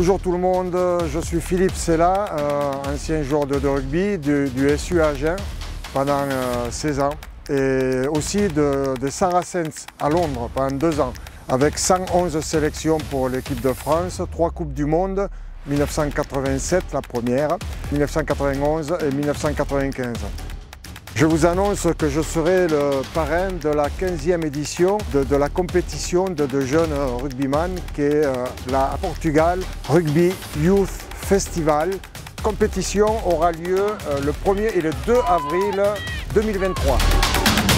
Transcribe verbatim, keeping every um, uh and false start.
Bonjour tout le monde, je suis Philippe Sella, euh, ancien joueur de, de rugby du, du S U Agen pendant euh, seize ans et aussi de, de Saracens à Londres pendant deux ans avec cent onze sélections pour l'équipe de France, trois Coupes du Monde, mille neuf cent quatre-vingt-sept la première, mille neuf cent quatre-vingt-onze et mille neuf cent quatre-vingt-quinze. Je vous annonce que je serai le parrain de la quinzième édition de, de la compétition de, de jeunes rugbyman qui est euh, la Portugal Rugby Youth Festival. La compétition aura lieu euh, le premier et le deux avril deux mille vingt-trois.